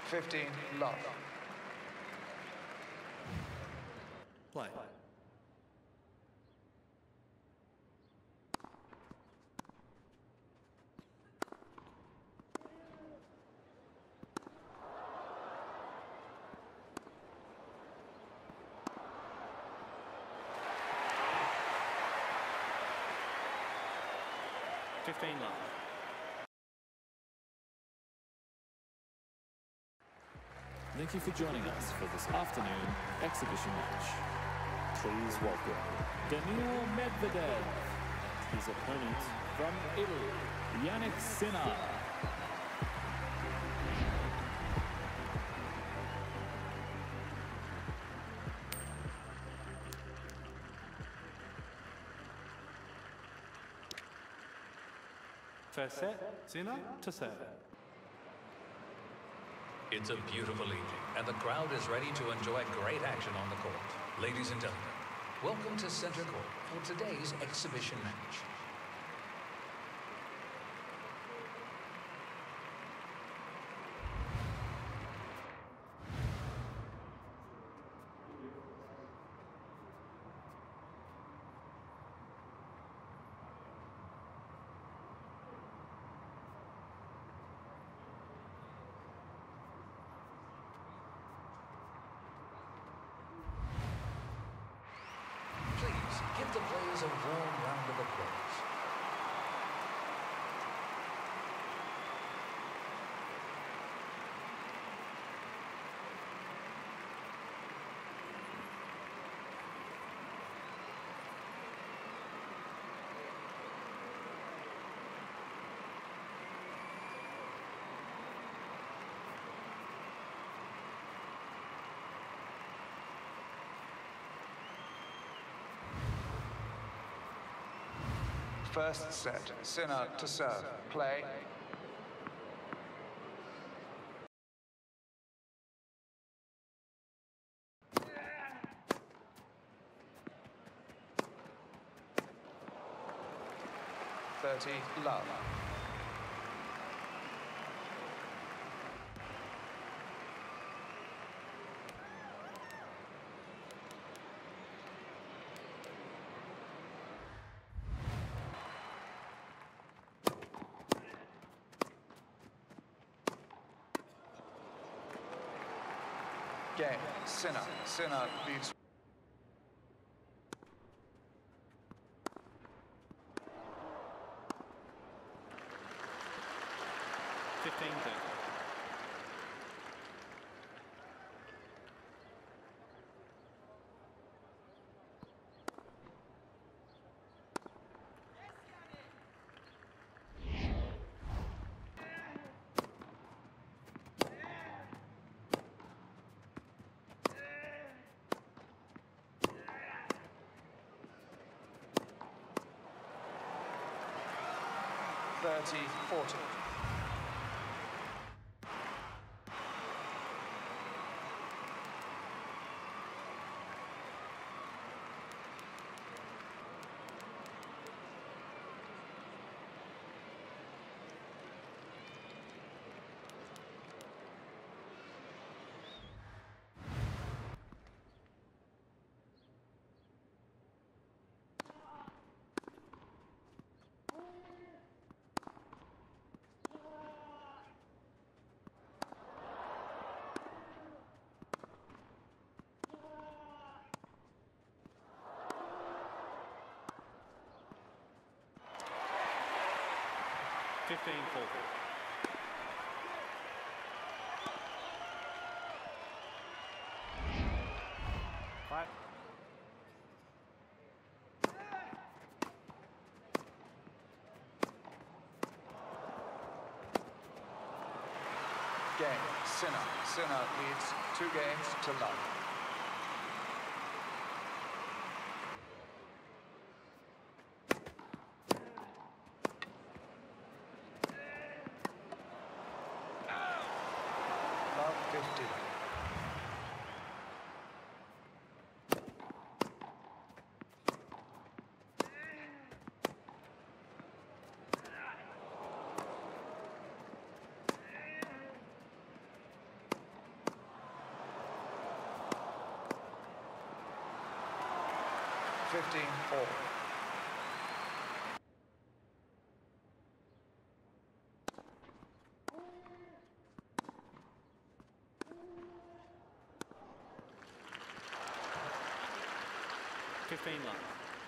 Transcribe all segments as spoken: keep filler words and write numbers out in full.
fifteen, love. Play. fifteen love. Thank you for joining us for this afternoon exhibition match. Please welcome Daniil Medvedev and his opponent from Italy, Jannik Sinner. First set, Sinner to serve. It's a beautiful evening, and the crowd is ready to enjoy great action on the court. Ladies and gentlemen, welcome to Center Court for today's exhibition match. Please give the players a warm round of applause. First set, Sinner to serve. Play. thirty, love. Game, Sinner. Sinner leads. fifteen thirty. thirty, forty. fifteen forty. Five. Game, Sinner. Sinner leads two games to love. Love fifty. fifteen all. fifteen love.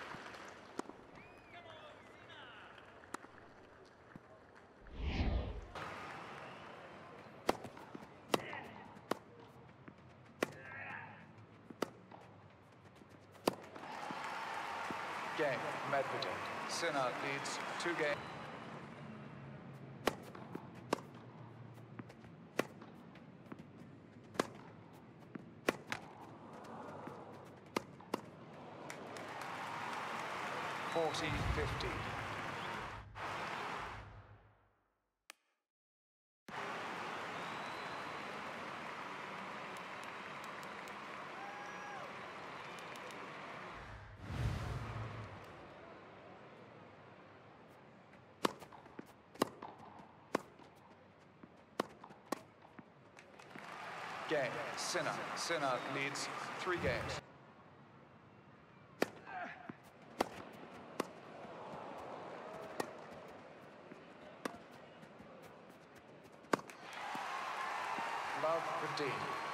Game, Medvedev. Sinner leads two games. forty fifty. Game, Sinner. Sinner leads three games. Love fifteen.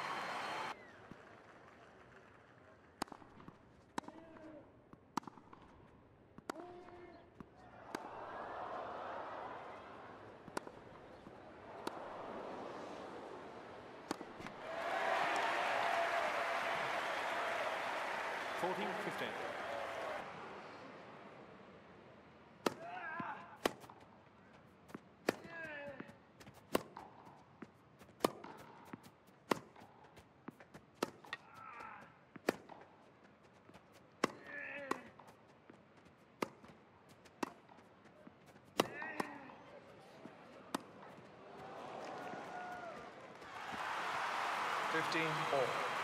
fourteen fifteen. fifteen all.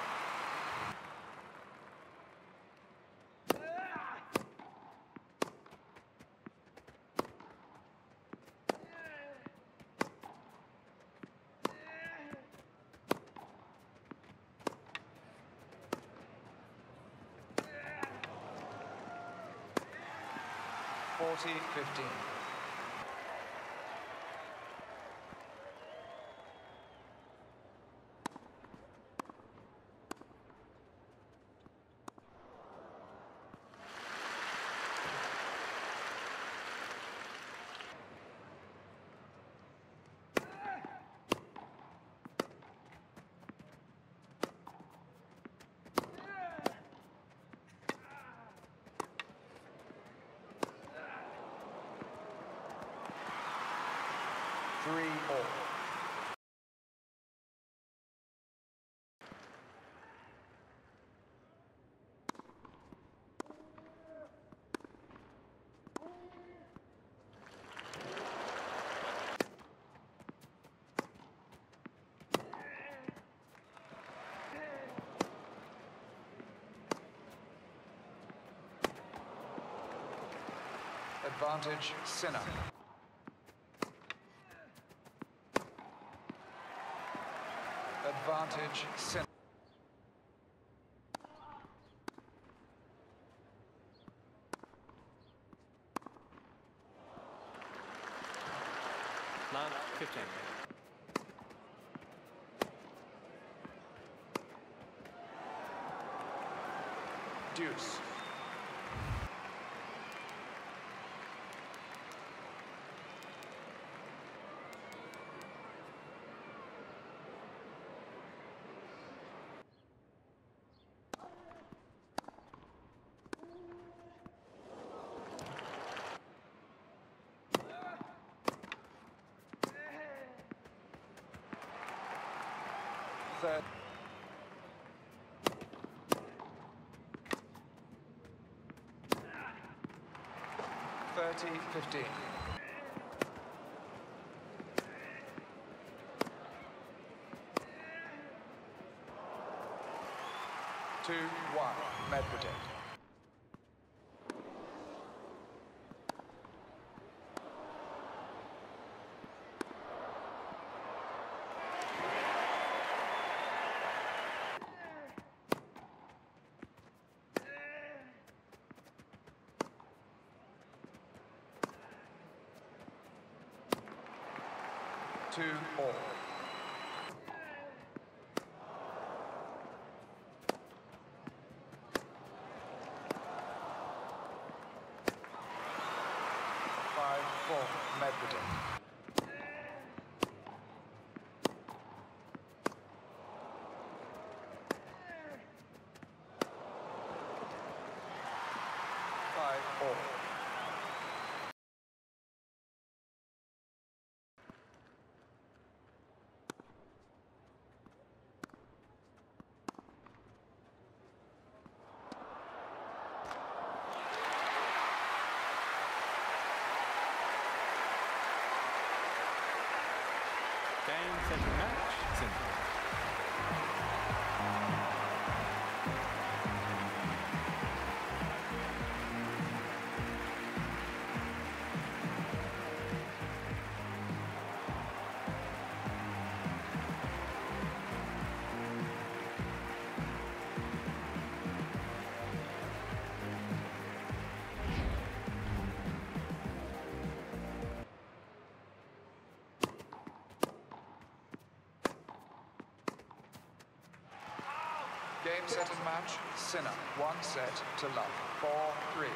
forty fifteen. Three all. Advantage, Sinner. Advantage, Sinner. Love fifteen. Deuce. Third. thirty fifteen. Two one, Medvedev. two all. Five four, Medvedev. Five all. Game, set, and match. Simple. Game, set, and match. Sinner. One set to love. four three.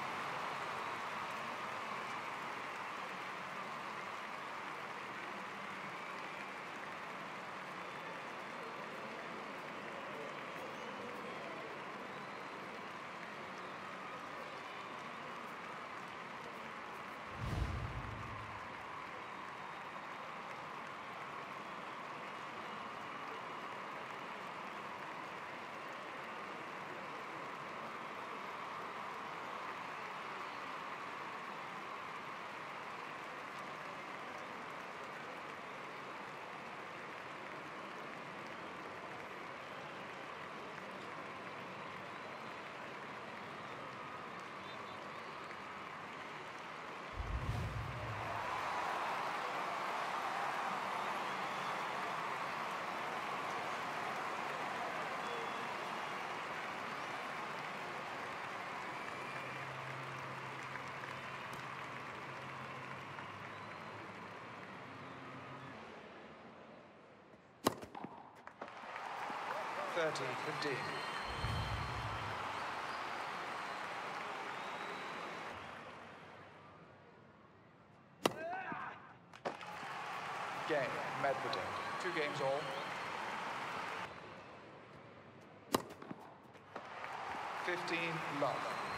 thirty fifteen. Game, Medvedev. Two games all. fifteen love.